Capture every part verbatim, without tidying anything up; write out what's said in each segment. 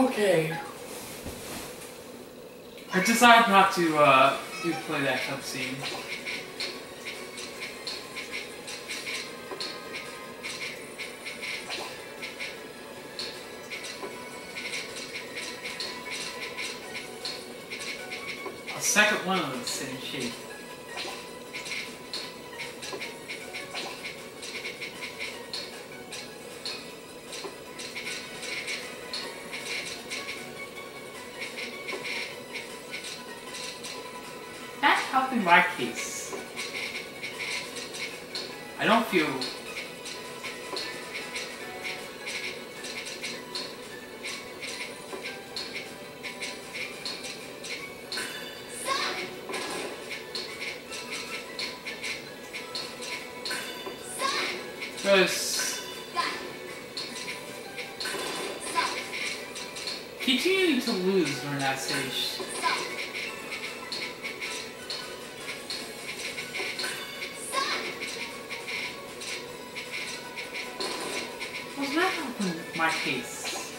Okay. I decided not to uh, do play that cutscene. A second one of the same shape. That helped in my case. I don't feel. Because continuing to lose during that stage. Was not helping my case.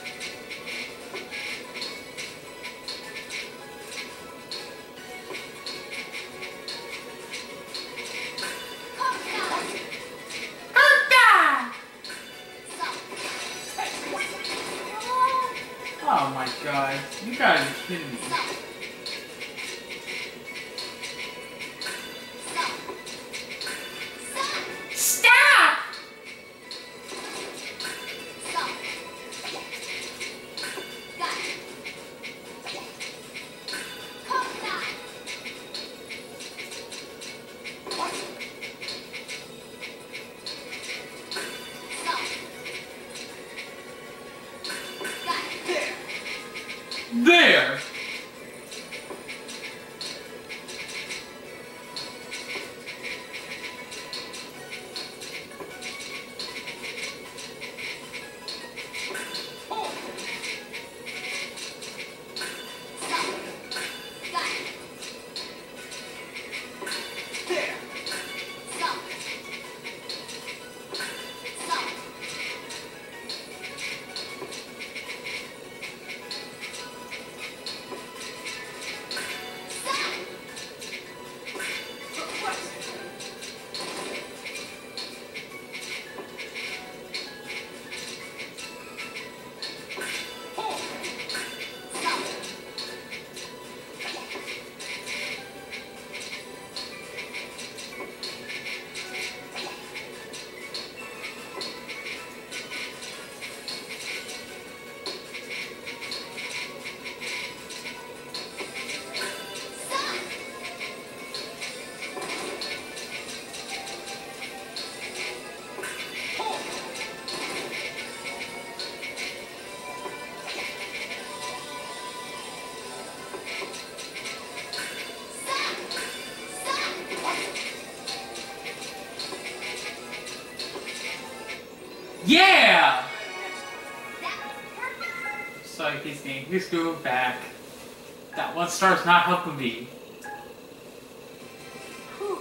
Oh my god, you gotta be kidding me. Stop! There! Yeah! Sorry, his name. Please go back. That one star's not helping me. Whew.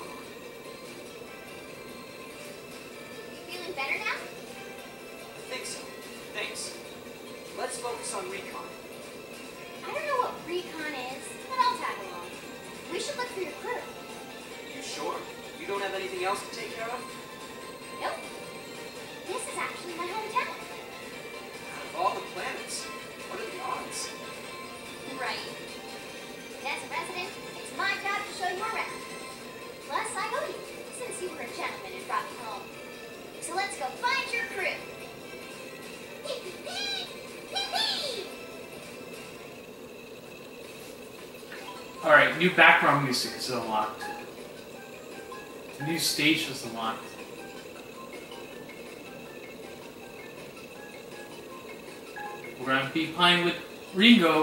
You feeling better now? I think so. Thanks. Let's focus on recon. I don't know what recon is, but I'll tag along. We should look for your crew. You sure? You don't have anything else to take care of? Nope. This is actually my hometown. Out of all the planets, what are the odds? Right. As a resident, it's my job to show you around. Plus, I owe you, since you were a gentleman and brought me home. So let's go find your crew. Alright, new background music is unlocked. The new stage is unlocked. We're gonna be playing with Ringo.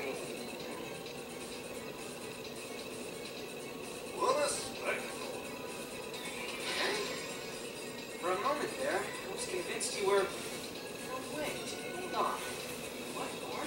For a moment there, I was convinced you were... No, wait, hold on. What are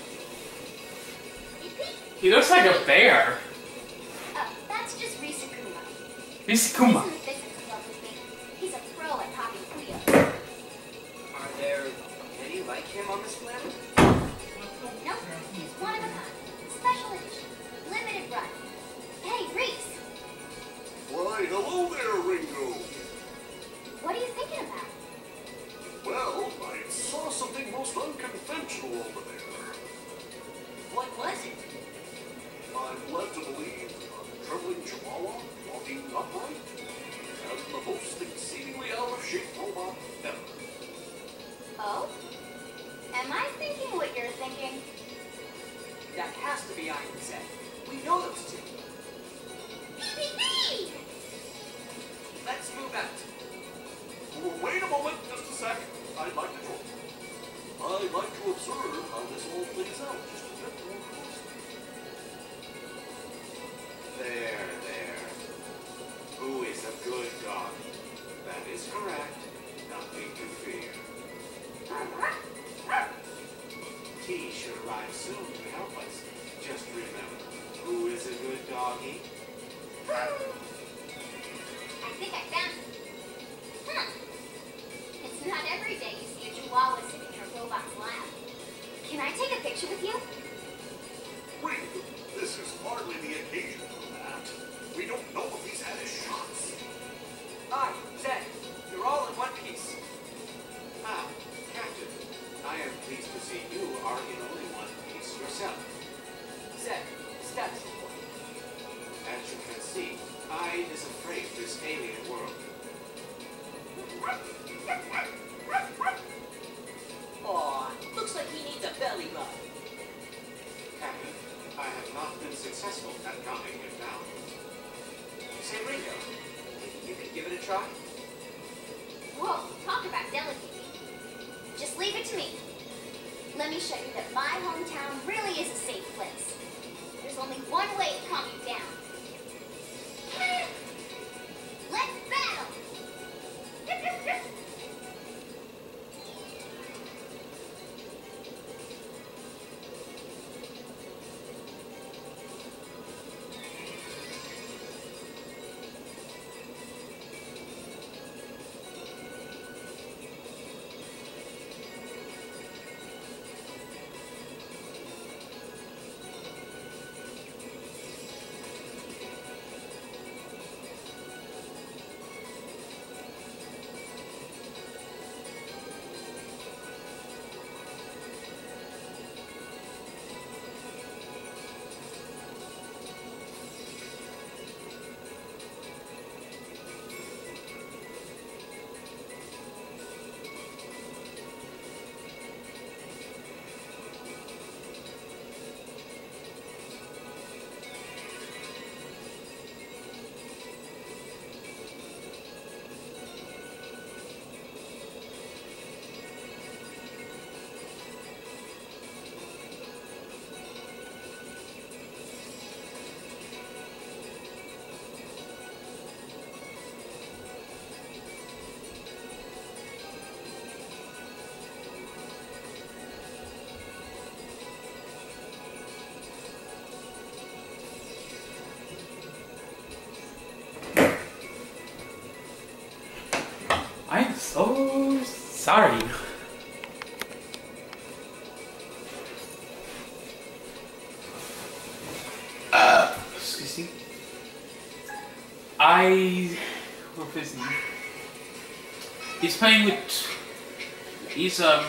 you? He looks like a bear. Oh, that's just Risakuma. Risakuma. He's in the physics club with me. He's a pro at popping Puyo. Are there any like him on this planet? Nope, it's one of a kind. Special edition. Limited run. Hey, Reese! Why, hello there, Ringo. What are you thinking about? Well, I saw something most unconventional over there. What was it? I'm led to believe a trembling chihuahua walking upright and the most exceedingly out-of-shape robot ever. Oh? Am I thinking what you're thinking? That has to be Iron Zed. We know those two. Beep, beep, beep! Let's move out. Well, wait a moment, just a sec. I'd like to talk. I'd like to observe how this all plays out just a bit more closely. There, there. Who is a good dog? That is correct. Nothing to fear. Tea should arrive soon to help us. Just remember, who is a good doggy? I think I found it. Huh. It's not every day you see a chihuahua sitting in a robot's lap. Can I take a picture with you? Ringo, this is hardly the occasion for that. We don't know if he's had his shots. Hi, Zed. You're all in one piece. Ah, Captain. I am pleased to see you are in only one piece yourself. Zed, status report. As you can see, I is afraid of this alien world. Aw, looks like he needs a belly rub. Captain, I have not been successful at calming him down. Say, Ringo, think you could give it a try? Whoa, talk about delegating. Just leave it to me. Let me show you that my hometown really is a safe place. There's only one way to calm you down. Let's battle! I'm so sorry. Uh, excuse me. I... We're busy. He's playing with... He's, um...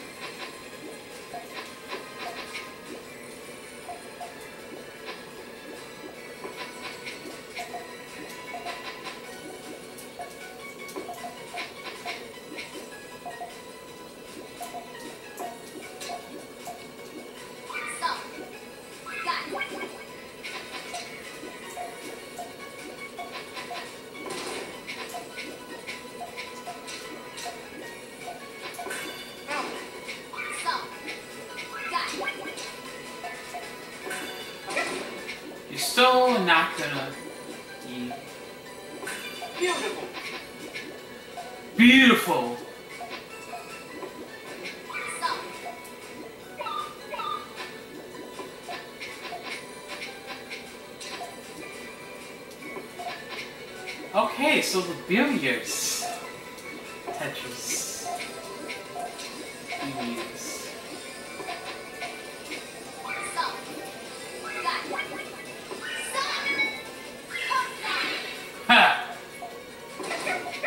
You're still not gonna eat. Beautiful. Beautiful. Okay, so the billiards. Tetris. Billiards.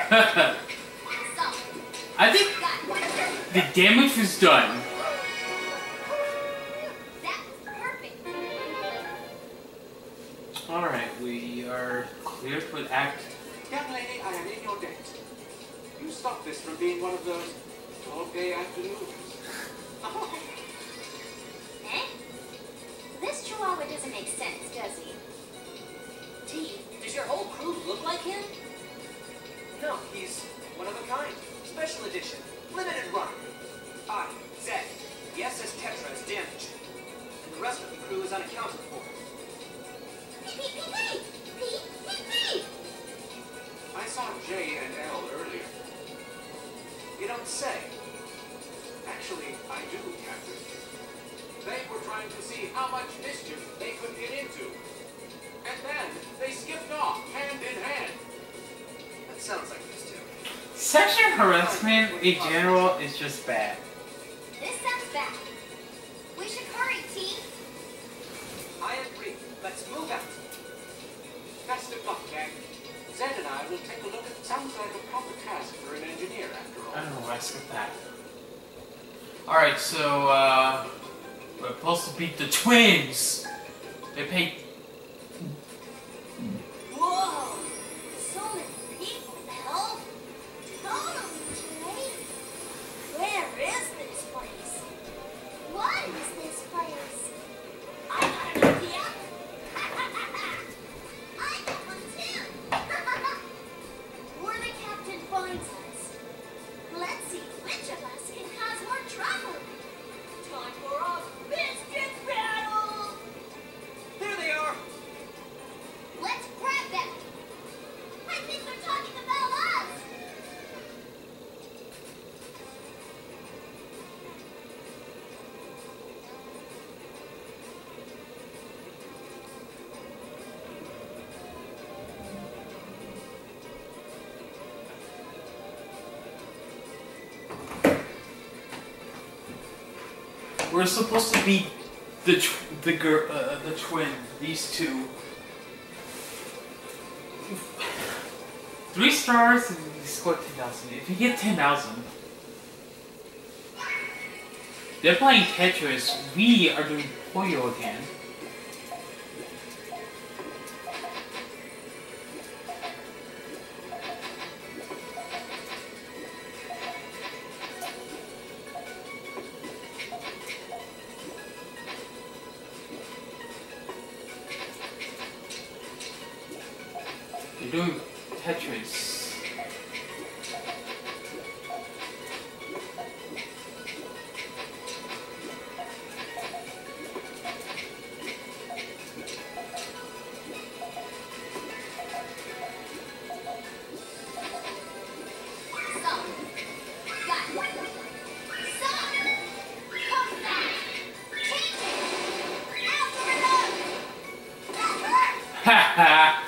I think the damage was done. That was perfect. Alright, we are clear for act. Young lady, I am in your debt. You stopped this from being one of those all-day afternoons. Eh? This chihuahua doesn't make sense, does he? T, does your whole crew look like him? No, he's one of a kind. Special edition. Limited run. I, Zed, the S S Tetra is damaged. And the rest of the crew is unaccounted for. Pee, pee, pee, pee! Pee, pee, pee! I saw J and L earlier. You don't say. Actually, I do, Captain. They were trying to see how much mischief they could get into. And then they skipped off, hand in hand. That sounds like this too. Sexual harassment in general is just bad. This sounds bad. We should hurry, T. I agree. Let's move out. Best of luck, gang. Zed and I will take a look at. Sounds like a proper task for an engineer, after all. I don't know why I skipped that. Alright, so, uh, we're supposed to beat the twins. They paid. Whoa! So many people, Mel. Totally, Jay. Where is this place? What is this place? I got an idea. I got one too. Before the captain finds us, let's see which of us can cause more trouble. Time for a biscuit battle. There they are. Let's grab them. I think they're talking about us. We're supposed to beat the tw the girl, uh, the twin. These two. Three stars and you score ten thousand. If you get ten thousand, they're playing Tetris. We are doing Puyo again. You're doing Tetris. Ha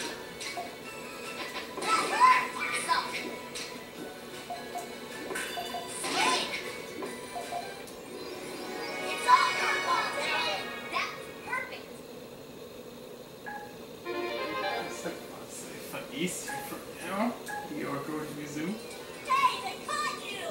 East for now. You are going to Mizzou. Hey, they caught you!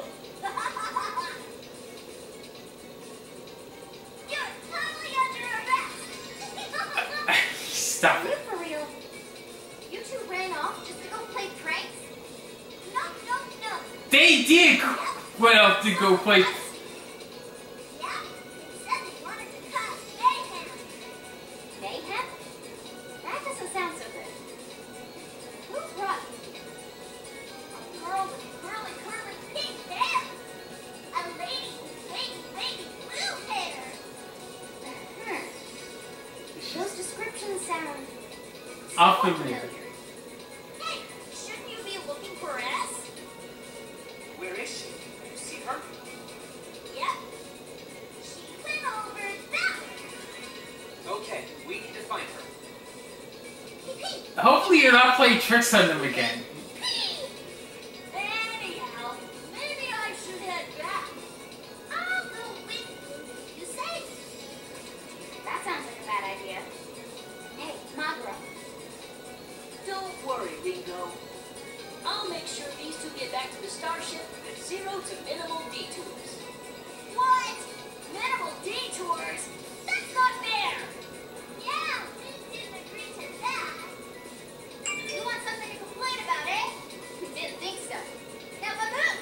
You're totally under arrest! Stop Are you it. for real? You two ran off just to go play pranks? No, no, no. They did went off to go play. Yeah, they said they wanted to cause mayhem. Mayhem? That doesn't sound so good. Who brought you here? A girl with curly, curly pink hair. A lady with wavy, wavy blue hair. Uh-huh. Those descriptions sound so Unfamiliar. familiar. Hey, shouldn't you be looking for S? Where is she? You see her? Yep. She went over that way. Okay, we need to find her. Pee pee. Hopefully you're not playing tricks on them again. Pee. Anyhow, maybe I should head back. I'll go with you if you say. That sounds like a bad idea. Hey, Magro. Don't worry, Ringo. I'll make sure these two get back to the starship with zero to minimal detours. What? Minimal detours? That's not fair! Yeah, we didn't agree to that. You want something to complain about, eh? We didn't think so. Now,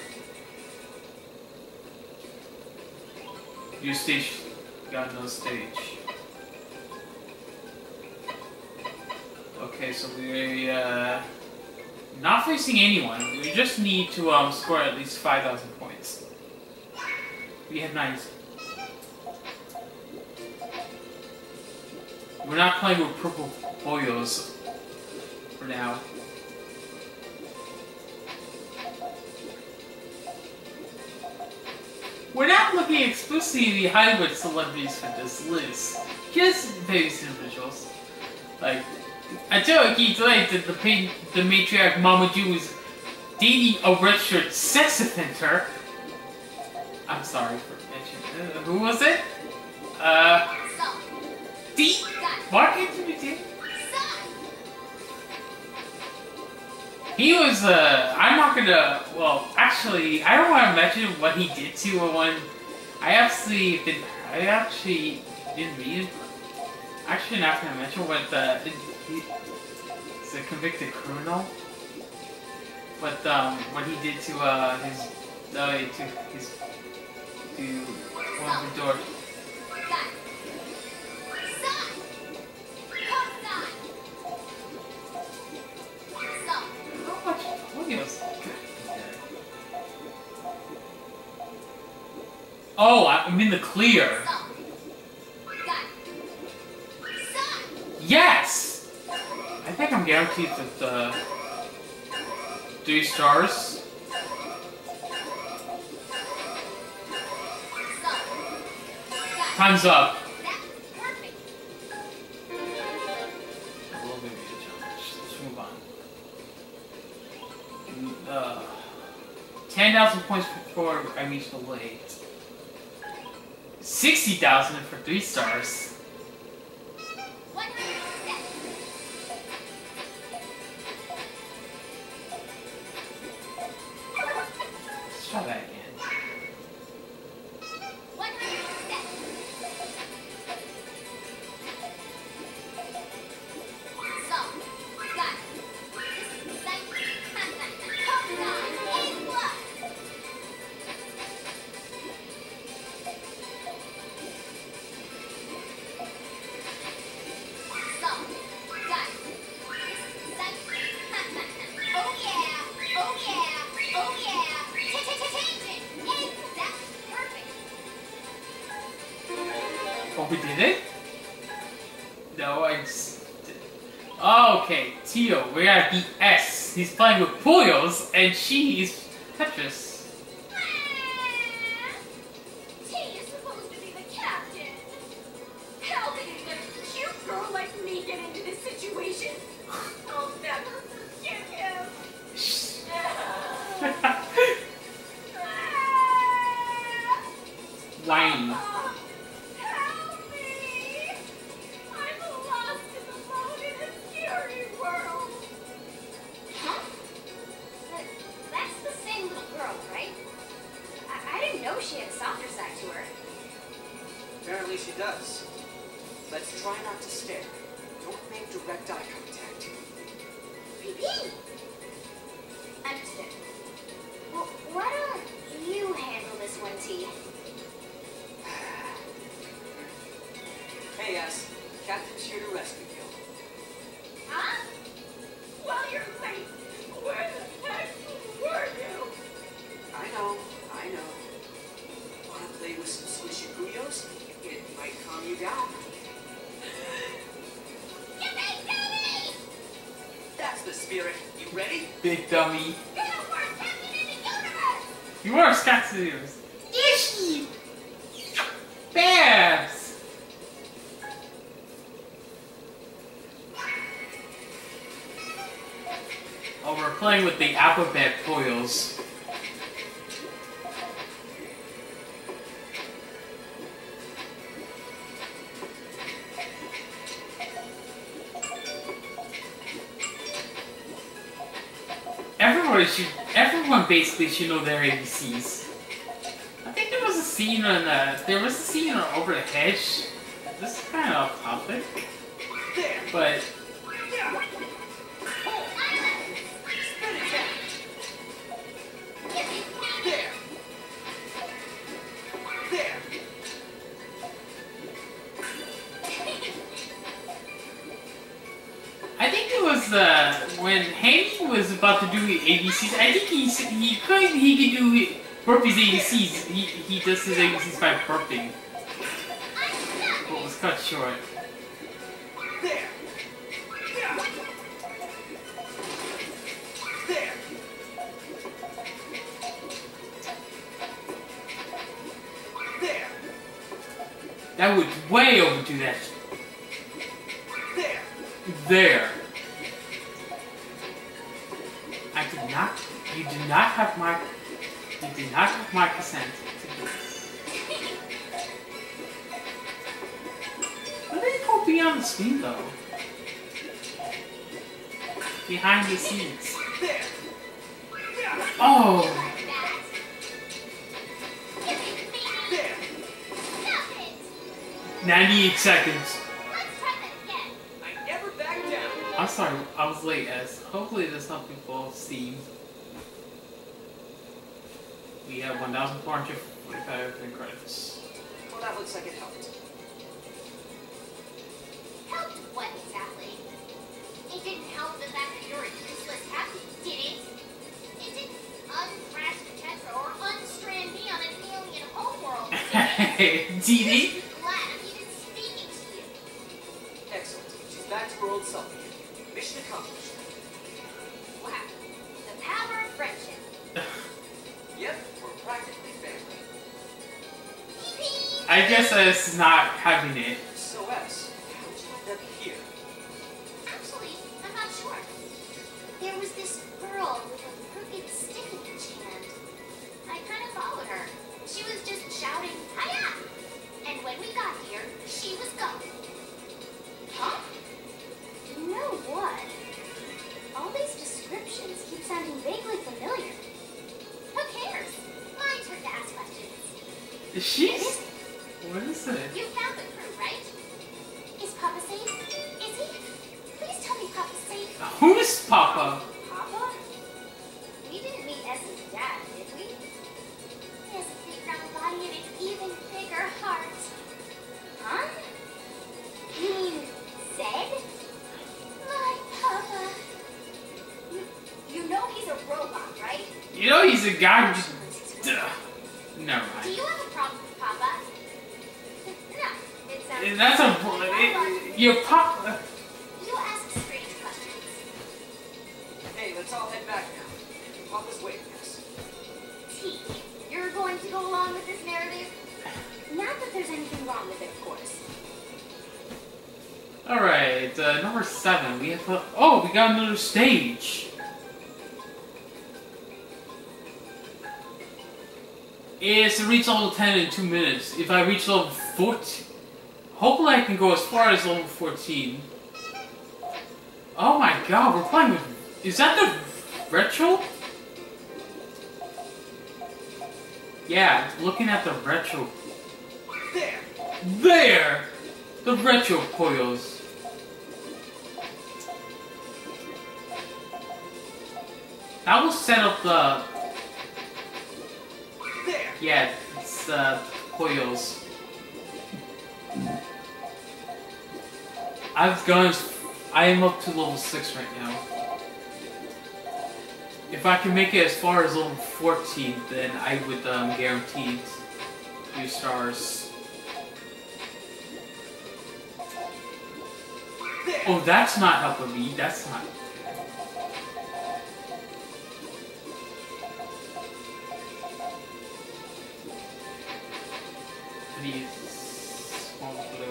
move! Your stage got no stage. Okay, so we uh not facing anyone. We just need to um score at least five thousand points. We have nine. We're not playing with purple Puyos for now. We're not looking exclusively at Hollywood celebrities for this list. Just famous individuals. Like, I tell you, tonight that the, the, the matriarch Mama Ju is dating a registered sex offender. I'm sorry for mentioning uh, who was it? Uh... D... Why can't you do? He was, uh, I'm not gonna, well, actually, I don't want to mention what he did to one. I actually did, I actually didn't read it. Actually, not gonna mention what the, he's a convicted criminal. But, um, what he did to, uh, his, uh, to his, to one of the doors. Oh, I'm in the clear. Yes! I think I'm guaranteed that the three stars. Time's up. A little bit of a challenge. Let's move on. Uh, ten thousand points before I reach the lake. sixty thousand for three stars. Let's try that again. Oh, we did it? No, I just... Oh, okay, Tio, we're at the S. He's playing with Puyos, and she is Tetris. T is supposed to be the captain. How did a cute girl like me get into this situation? I'll never forgive him. Whiny. Apparently she does. Let's try not to stare. Don't make direct eye contact. Pee-pee! Understood. Well, why don't you handle this one, T? Hey, S. Captain's here to rescue you. Huh? Well, you're late. Where the heck were you? I know, I know. Wanna play with some squishy Puyos? It might calm you down. Yippee, Daddy! That's the spirit. You ready? Big dummy. You're the worst captain in the universe! You are Scatsios. Ishi! Babs! Oh, we're playing with the alphabet Puyos. Everyone everybody should, everyone basically should know their A B Cs. I think there was a scene on, uh, there was a scene on Over the Hedge. This is kind of off topic, but I think it was uh, when Handy was about to do A B Cs. I think he he could he could do burpees A B Cs. He he does his A B Cs by burping. But it was cut short. There. There. There. That would way overdo that. There. There. I did not. You did not have my. You did not have my consent to do this. Why did it go beyond the screen though? Behind the scenes. There. Oh. There. ninety-eight seconds. I never back down. I'm sorry, I was late as. Hopefully there's not people Steam. We have one thousand four hundred forty-five in credits. Well, that looks like it helped. Helped what exactly? It didn't help the fact that you're a useless happy, did it? It didn't uncrash the Tetra or unstrand me on an alien homeworld, did it? D D? You should be glad I'm even speaking to you. Excellent. She's back to her old self again. Mission accomplished. Wow. The power of friendship. Yep, we're practically family. I guess that's not having it. So, S, how did you end up here? Actually, I'm not sure. There was this girl with a crooked stick in each hand. I kind of followed her. She was just shouting, "Hiya!" And when we got here, she was gone. Huh? You know what? All these descriptions keep sounding vaguely familiar. Who cares? My turn to ask questions. Is she? What is it? You found the crew, right? Is Papa safe? Is he? Please tell me Papa's safe. Who's Papa? Papa? We didn't meet S's dad, did we? He has a big round body and an even bigger heart. Huh? You mean Zed? My Papa. You, you know he's a robot, right? You know he's a guy who just. Duh. Never Do mind. you have a problem with Papa? No. It sounds That's a. Robot. It, your Papa. You ask strange questions. Hey, let's all head back now. Papa's waiting us. T, you're going to go along with this narrative? Not that there's anything wrong with it, of course. Alright, uh, number seven. We have. A, oh, we got another stage. It's to reach level ten in two minutes. If I reach level fourteen, hopefully I can go as far as level fourteen. Oh my god, we're playing with. Is that the retro? Yeah, looking at the retro. There! There! The retro Puyos. That will set up the. There! Yeah, it's uh, Puyos. I've gone. I am up to level six right now. If I can make it as far as level fourteen, then I would um, guarantee two stars. There! Oh, that's not helping me. That's not. Please, small blue.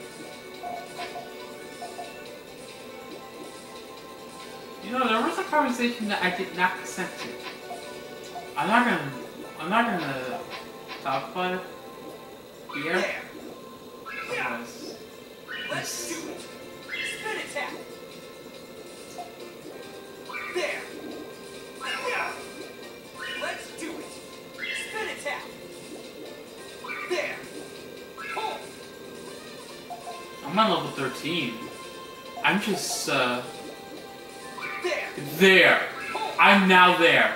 You know, there was a conversation that I did not consent to. I'm not gonna. I'm not gonna talk about it here. There! Otherwise, Let's do it! Spin attack! There! thirteen. I'm just, uh... There! There! I'm now there.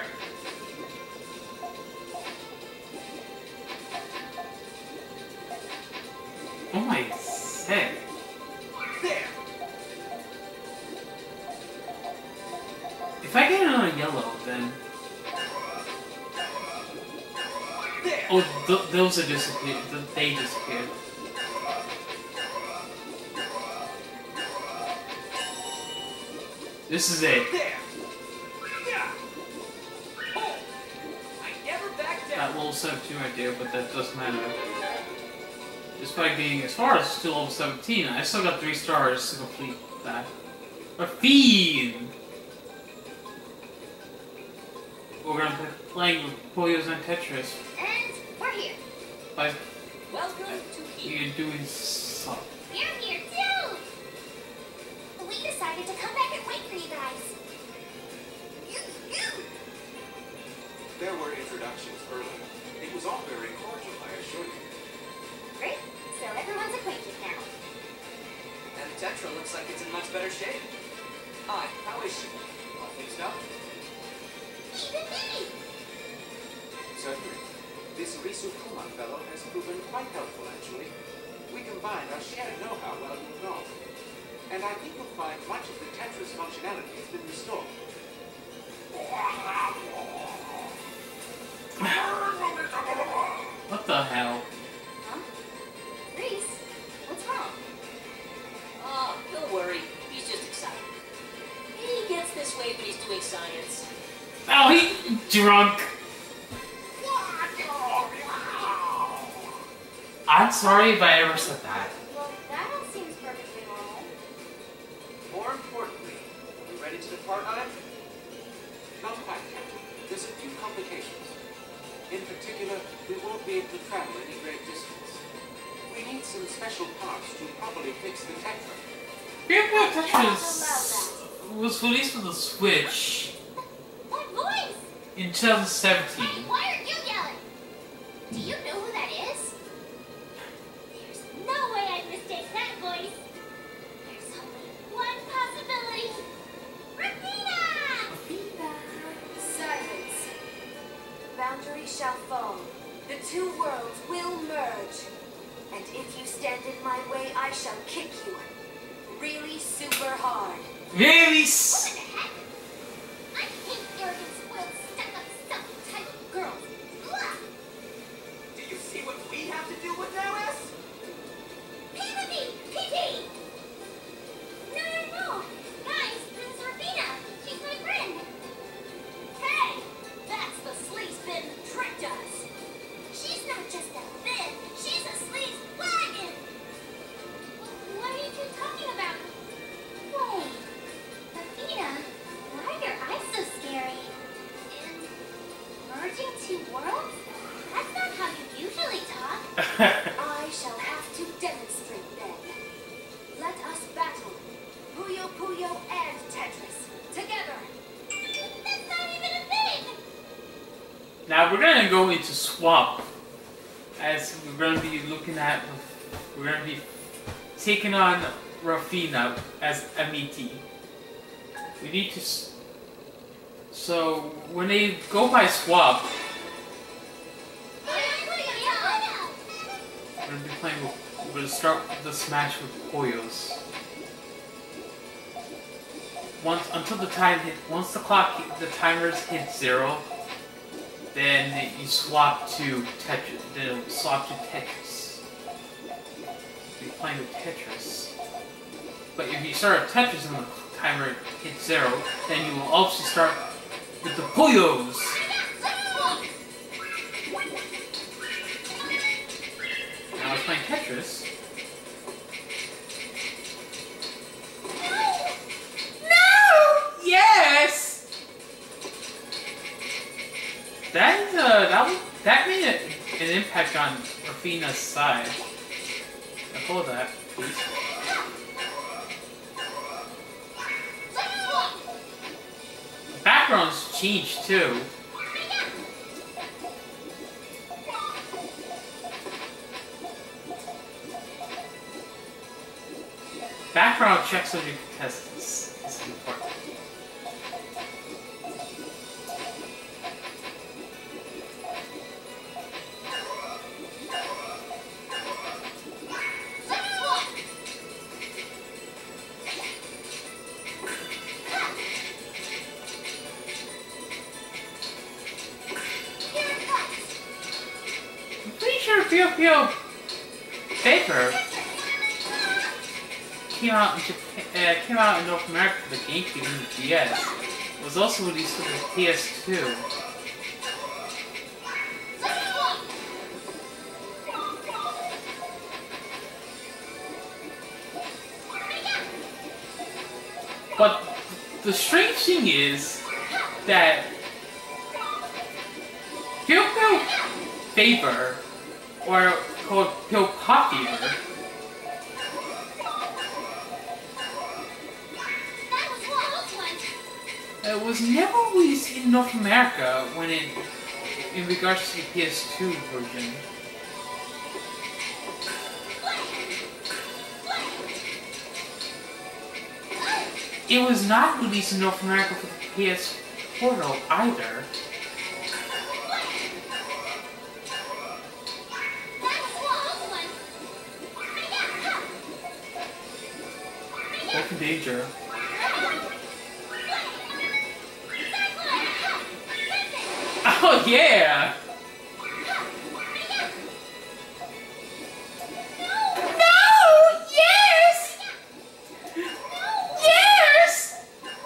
Oh my head. There! If I get it on a yellow, then... There! Oh, th those are disappeared. Th they disappeared. This is it. There! Yeah! Oh! I never back down! That level seventeen right there, but that doesn't matter. Despite being as far as to level seventeen, I still got three stars to complete that. A feed! We're gonna be playing with Puyo's and Tetris. And we're here. By Welcome to here. you're doing something. You're here too! We decided to come back and wait for you guys. You, you! There were introductions earlier. It was all very cordial, I assure you. Great. So everyone's acquainted now. And Tetra looks like it's in much better shape. Hi, how is she? All fixed up? Even me! Certainly. This Risu Kuma fellow has proven quite helpful, actually. We combined our shared know-how while you were gone. And I think you'll find much of the Tetris functionality has been restored. What the hell? Huh? Reese, what's wrong? Oh, don't worry. He's just excited. He gets this way when he's doing science. Oh, he drunk. I'm sorry if I ever said that. Well, that all seems perfectly normal. More importantly, are we ready to depart on it? Not quite, Captain. There's a few complications. In particular, we won't be able to travel any great distance. We need some special parts to properly fix the Tetra. Puyo Tetris was released for the Switch What voice? in twenty seventeen. Hey, why are you yelling? Do you know who that is? There's no way I'd mistake that voice. There's only one possibility. Rafina! Silence. The boundary shall fall. The two worlds will merge. And if you stand in my way, I shall kick you. Really super hard. Really? What S the heck? I hate arrogant, spoiled, stuck-up, self-entitled girls. Blah! Do you see what we have to deal with now, S? Pee with me! Pee pee! No, no, no! Guys, this is Rafina. She's my friend. Hey! That's the sleaze bin who tricked us! She's not just a fin. She's a sleaze wagon. What are you two talking about? Wait, Rafina, why are your eyes so scary? And merging two worlds? That's not how you usually talk. I shall have to demonstrate then. Let us battle. Puyo Puyo and Tetris. Together. That's not even a thing. Now we're gonna go into swap, as we're gonna be looking at. We're gonna be taking on Rafina as M E T. We need to. S so when they go by swap, we're gonna be playing with. We're gonna start the smash with Puyo's. Once until the time hit. Once the clock, the timers hit zero. Then you swap to Tetris. Then it'll swap to Tetris. You're playing with Tetris. But if you start at Tetris and the timer hits zero, then you will also start with the Puyos. Now we're playing Tetris. No! Yes! That is uh, that was, that made a, an impact on Rafina's side. Now hold that, please. The background's changed too. background checks on your contestants is important. Puyo Puyo Paper came out in Japan, uh, came out in North America for the GameCube and the D S. It was also released for the P S two. But the strange thing is that Puyo Puyo Paper, or called Puyo Pop Fever, it was never released in North America when it, in regards to the P S two version. It was not released in North America for the P S Portal either. Both in danger. Oh yeah! No! Yes! Yes!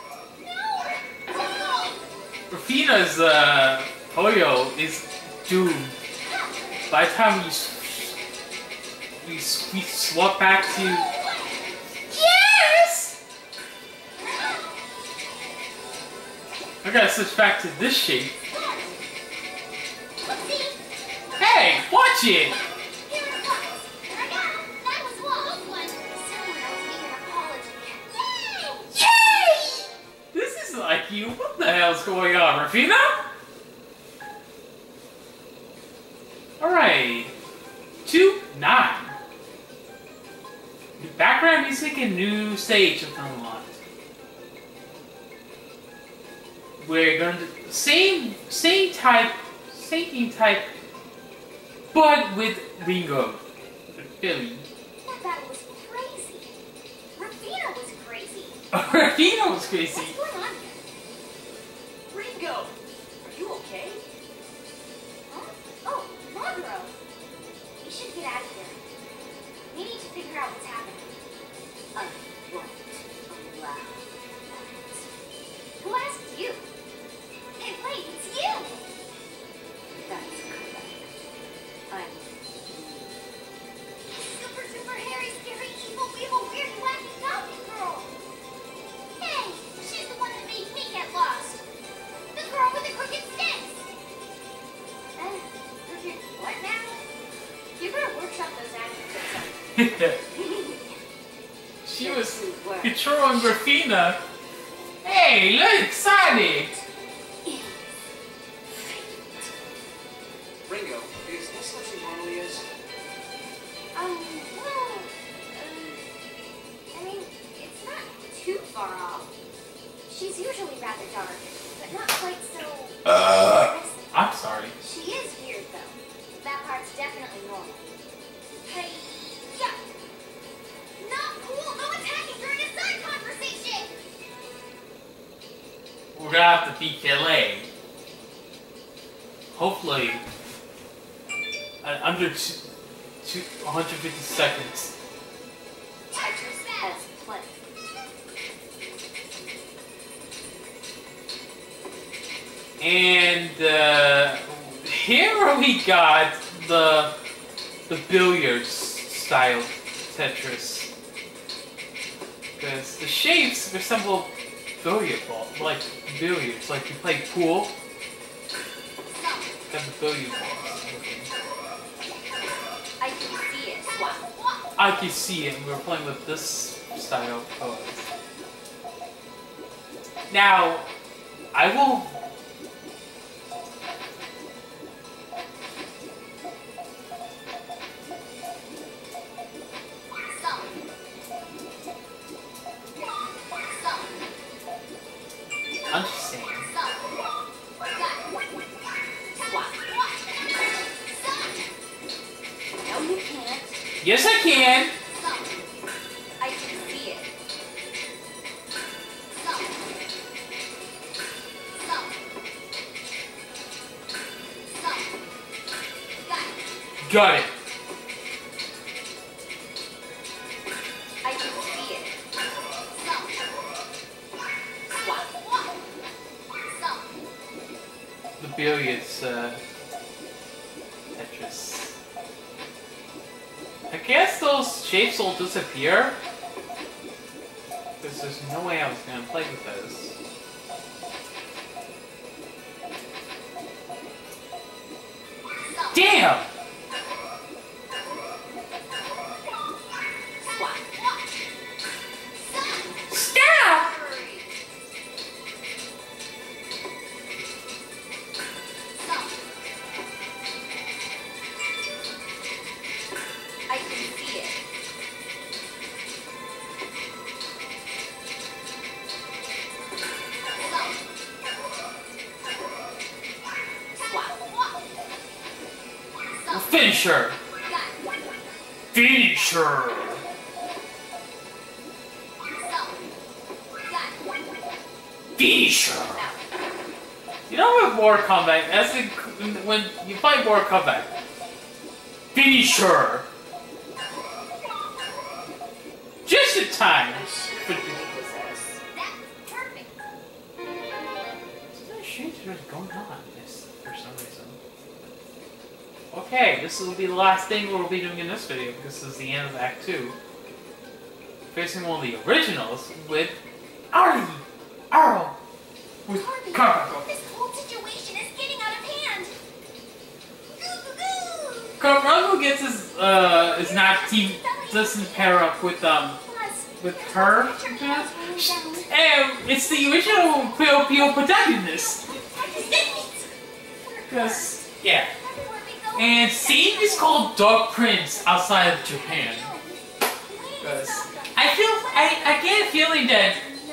Rufina's uh, Puyo is doomed. By the time we s we, s we swap back to yes! I gotta switch back to this shape. Hey, watch it! Yay! This is like you. What the hell's going on, Rufina? Alright. two nine. New background music and new stage have unlocked. We're going to same same type, same type, but with Ringo, with Billy. That battle was crazy. Rufina was crazy. Rufina was crazy. What's going on here? Ringo, are you okay? Huh? Oh, Monroe. We should get out of here. We need to figure out what's happening. I won't allow that. Who asked you? Hey, wait, it's you! That's correct. I'm Super, super hairy, scary, evil, weevil, weird, wacky, goblin girl! Hey, she's the one that made me get lost! The girl with the crooked sticks! Uh, crooked what now? You better workshop those adjectives. She was controlling Rufina. Hey, look, excited! Ringo, is this what she normally is? Um, well, um, I mean, it's not too far off. She's usually rather dark, but not quite so... Uh, aggressive. I'm sorry. She is weird, though. That part's definitely normal. Hey, yeah! Not cool! No attacking during a side conversation! We're gonna have to beat Delay. Hopefully, uh, under two, two, one hundred fifty seconds. Tetris as planned. And uh, here we got the the billiards style Tetris, because the shapes resemble billiard ball, like billiards, like you play pool. Got the billiard balls looking. I can see it. Wow. I can see it. We're playing with this style of colors. Now, I will. Yes, I can. So, I can see it. So, so, so, got it. Got it. I can see it. So, swap. So, The billiards, uh, Tetris. I guess those shapes will disappear. Because there's no way I was gonna play with those. Damn! swap. Stop! So, I can see it. Finish her! Finish her! Finish her! You know with Mortal Kombat, as in, when you fight Mortal Kombat, finish her! Just in time! There's shit that's going on this for some reason. Okay, this will be the last thing we'll be doing in this video because this is the end of Act two. Facing one of the originals with Arlie! Arl! With Carmichael. This whole situation is getting out of hand. Carmichael gets his, uh, is not team, doesn't pair up with, um, with her. And it's the original Puyo Puyo protagonist. Because, yeah. And Scene is called Dog Prince outside of Japan. Because I feel, I, I get a feeling that You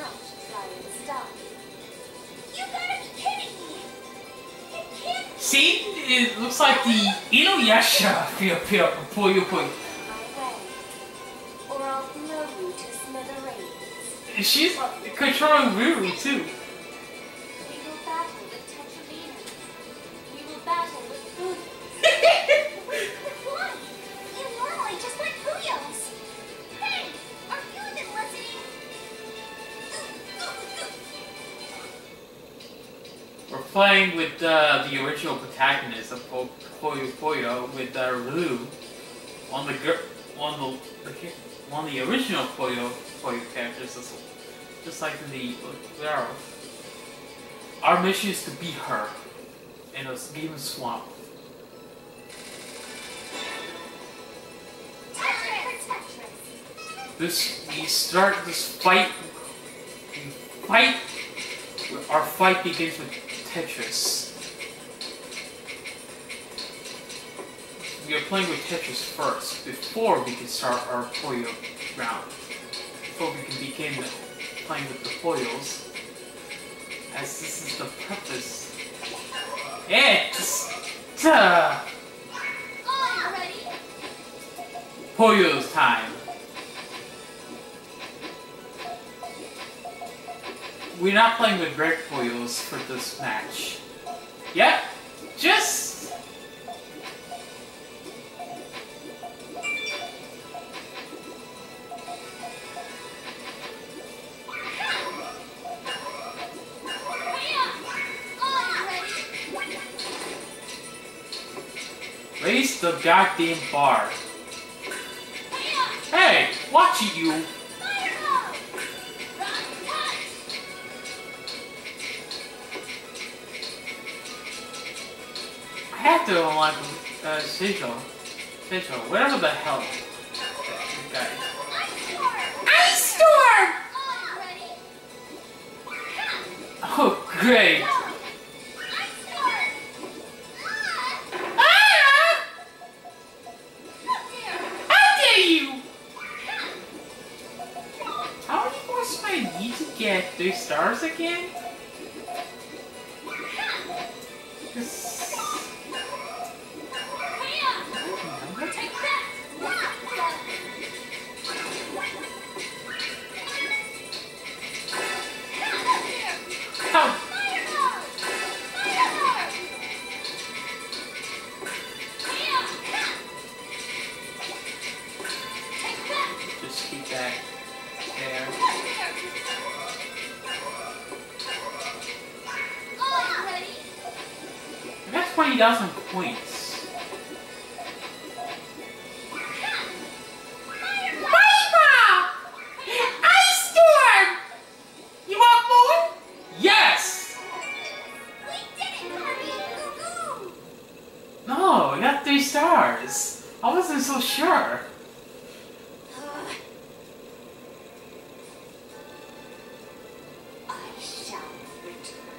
gotta be kidding me. It can't Scene, it looks like the Inuyasha Puyo Puyo Puyo Puyo. Or I'll blow you to smithereens. She's controlling Ruru too. We will battle with Tetris. We will battle with food. Why? You're normally just like Puyo's. Hey, are you even listening? We're playing with uh, the original protagonist of po Puyo Puyo with uh, Ruru on the gr on the, the one of the original Puyo Puyo characters, just, just like in the Arrow. Our mission is to beat her in a demon swamp. This we start this fight. We fight. Our fight begins with Tetris. We are playing with Tetris first before we can start our Puyo round. Before we can begin playing with the Puyos, as this is the purpose. It's uh, Oh, ready? Puyo's time. We're not playing with red Puyos for this match. Yep, just. Raise the goddamn bar. Hey, watch it, you. I have to unlock uh, Sigil. Sigil, whatever the hell. That guy. Ice Storm! Oh, great. Get three stars again? twenty thousand points. Fireball! Ice storm! You want more? Yes! We did it, Carby! Woo-hoo! No, I got three stars. I wasn't so sure. I shall return.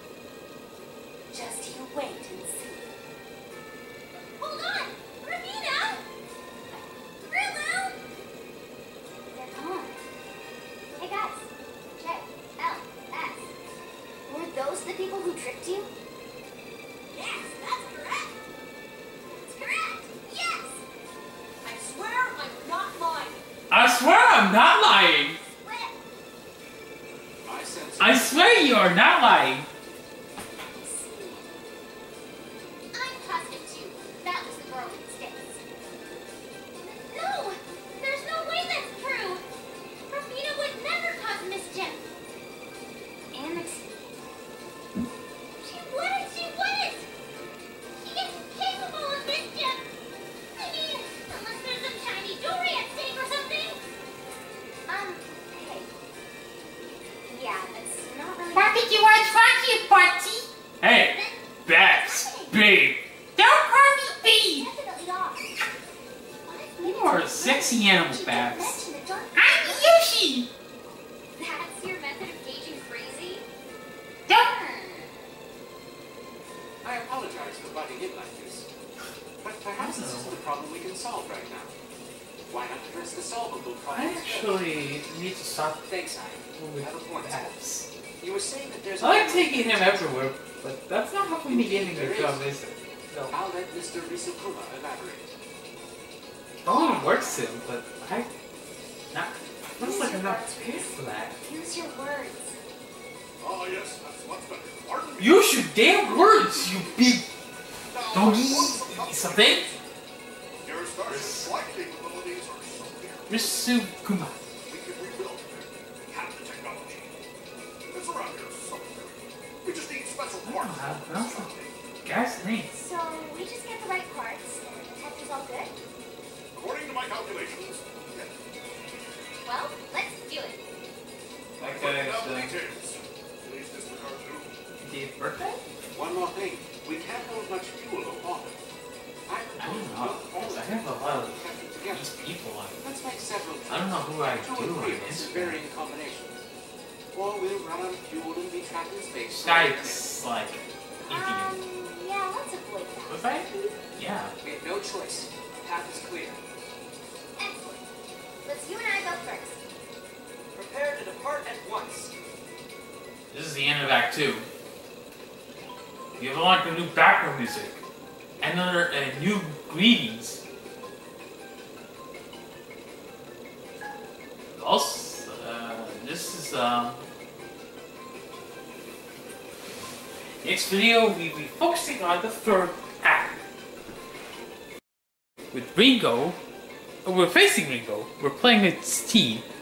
Just you wait and see. Hold on! Ramina! Rulu! They're gone. Hey guys, J, L, S. Were those the people who tricked you? Yes, that's correct. That's correct. Yes. I swear I'm not lying. I swear I'm not lying. Flip. I sense. I swear you are not lying. I see. I'm positive too. That was the girl with the sticks. No! There's no way that's true! Rafina would never cause mischief! Amity. She wouldn't! She wouldn't! She is capable of mischief! I mean, unless there's some shiny jewelry at stake or something! Um, hey. Yeah, that's not really... What did you want from you, Party? Hey, Babs, babe. Don't call me B. Definitely off. You are a sexy animal, She did Babs. mention the dark I'm Yoshi. That's your method of gauging crazy? Don't. I apologize for butting in like this. But perhaps this isn't a problem we can solve right now. Why not address the solvable problem? I actually need to stop Thanks, I with have a point. Babs. You were saying that there's I like taking him everywhere, but that's not how we begin the job, is it? No. I'll let Mister Risukuma elaborate. Oh, it works him, but I... Not... Looks like I'm not prepared for that. Use your words. Ah, yes, that's much better. Pardon me. Use your damn words, you big Now, doggy. once upon- Something? Your starship's flight capabilities are so clear. Risukuma. We can rebuild it. We have the technology. It's around here somewhere. We just need special I don't parts. know how to pronounce that guy's name. So, we just get the right parts, and the tech is all good? According to my calculations, yes. Well, let's do it. That Working guy's out the uh, details. Please disregard too. Dave's birthday? One more thing. We can't hold much fuel or water. I I don't know. propose we Because I put have a lot of kept it together. these people on. Let's make several I don't know who I two do or three on with Instagram. varying combinations. Or we'll run out of fuel and be trapped in space. Skype's like Um, Indian. yeah, let's avoid that. Was I? Yeah. We have no choice. The path is clear. Excellent. Let's you and I go first. Prepare to depart at once. This is the end of Act Two. You have like a new background music, another uh, new greetings. Also, uh, this is um. Next video, we'll be focusing on the third act. With Ringo, oh, we're facing Ringo. We're playing its team.